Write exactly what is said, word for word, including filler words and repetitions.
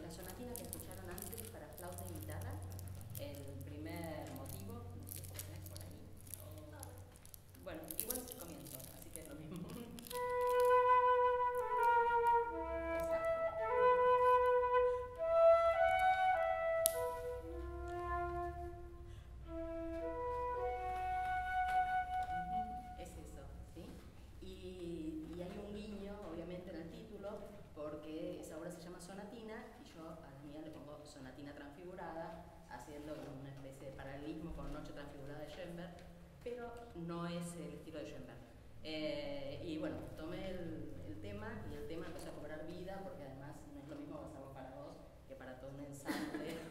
la sonatina que escucharon antes para flauta y guitarra, el primer motivo, no sé si lo tenés por ahí. O... Bueno, igual es el comienzo, así que es lo mismo. Es eso, ¿sí? Y, y hay un guiño, obviamente, en el título, porque esa obra se llama Sonatina, y yo a la mía le pongo Sonatina Transfigurada, haciendo una especie de paralelismo con Noche Transfigurada de Schoenberg, pero no es el estilo de Schoenberg. Eh, y bueno, tomé el, el tema, y el tema empezó a cobrar vida, porque además no es lo mismo hacerlo para vos que para todo un ensamble